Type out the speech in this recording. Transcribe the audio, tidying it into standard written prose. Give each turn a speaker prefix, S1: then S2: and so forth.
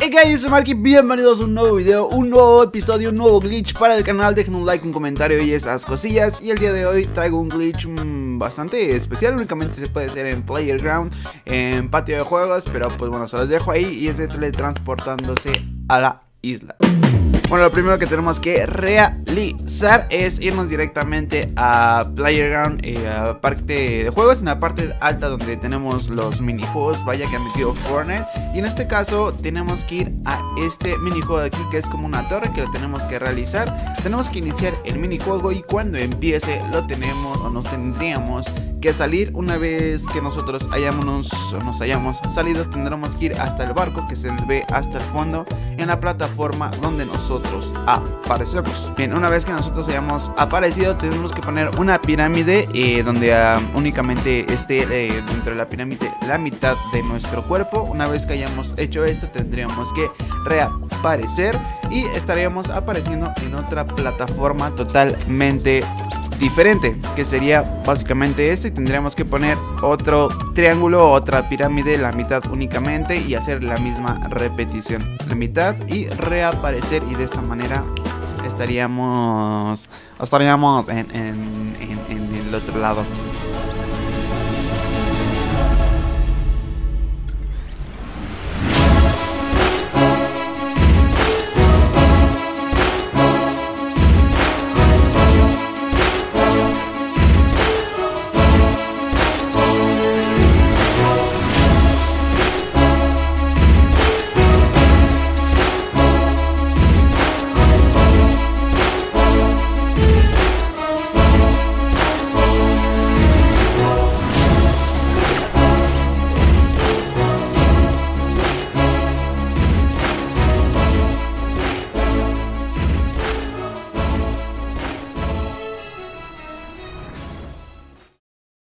S1: Hey guys, yo soy Marky, bienvenidos a un nuevo video, un nuevo episodio, un nuevo glitch para el canal. Dejen un like, un comentario y esas cosillas. Y el día de hoy traigo un glitch bastante especial. Únicamente se puede hacer en Playground, en patio de juegos, pero pues bueno, se los dejo ahí. Y es de teletransportándose a la isla. Bueno, lo primero que tenemos que realizar es irnos directamente a Playground, a parte de juegos, en la parte alta donde tenemos los minijuegos, vaya que ha metido Fortnite. Y en este caso tenemos que ir a este minijuego de aquí, que es como una torre que lo tenemos que realizar. Tenemos que iniciar el minijuego y cuando empiece lo tenemos o nos tendríamos que salir. Una vez que nosotros nos hayamos salido, tendremos que ir hasta el barco que se ve hasta el fondo en la plataforma donde nosotros aparecemos. Bien, una vez que nosotros hayamos aparecido, tenemos que poner una pirámide donde únicamente esté dentro de la pirámide la mitad de nuestro cuerpo. Una vez que hayamos hecho esto, tendríamos que reaparecer y estaríamos apareciendo en otra plataforma totalmente diferente, que sería básicamente esto, y tendríamos que poner otro triángulo, otra pirámide, la mitad únicamente, y hacer la misma repetición, la mitad y reaparecer, y de esta manera estaríamos en el otro lado.